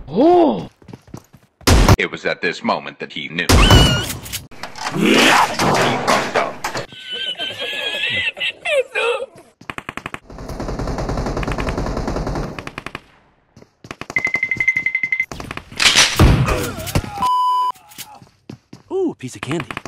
Oh! It was at this moment that he knew. He fucked up. Ooh, piece of candy.